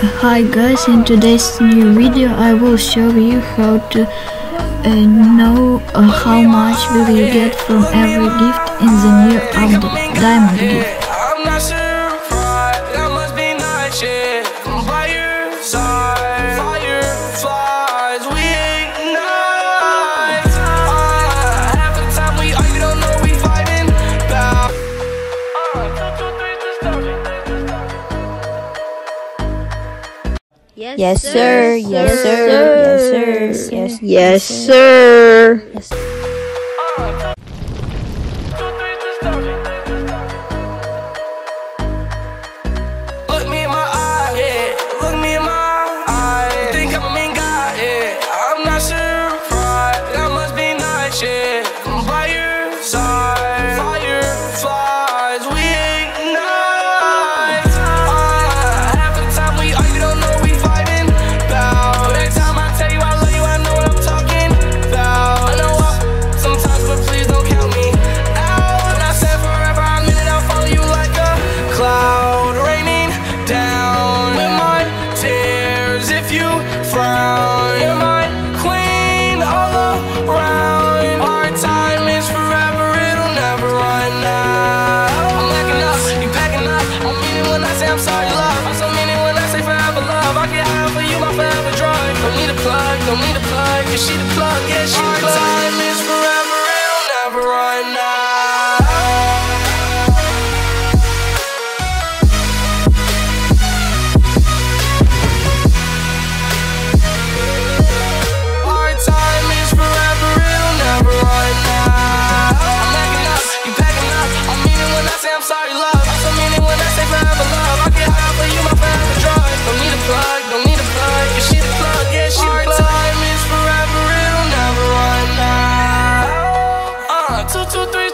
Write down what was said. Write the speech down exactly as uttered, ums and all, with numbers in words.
Hi guys, in today's new video I will show you how to uh, know uh, how much will you get from every gift in the new update, Diamond gift. I'm not surprised, that must be night shit. By your side, fireflies, we ignite. uh, Half the time we argue, don't know we fighting about. uh, two, two, three, just start it. Yes, Yes, sir. sir. Yes, sir. Yes, sir. Yes, Yes, sir. yes. Look me in my eye, yeah. Look me in my eye. Think I'm a mean guy, yeah. I'm not surprised, that must be nice, yeah. By your side, fireflies, we ignite. uh, Half the time we argue, don't know we fighting about. Every time I tell you I love you, I know what I'm talking about. I know I sometimes, but please don't count me out. I said forever, I mean it, I'll follow you like a cloud raining down with my tears. If you frown, you're my queen all around. Our time is forever, it'll never run out. I'm backing up, you packing up. I mean it when I say I'm sorry, love. I so mean it when I say forever, love. I get high for you, my forever drug. Don't need a plug, don't need a plug. Yeah, she the plug, yeah, she the plug. Our time is forever, it'll never run out. Our time is forever, it'll never run out. I'm backing up, you packing up. I mean it when I say I'm sorry, love. I so mean it when I say forever, love. I get high for you, my forever drug. Don't need a plug, don't need a plug. Yeah, she the plug, yeah, she the plug. Our time is forever, it'll never run out. Uh, two, two, three.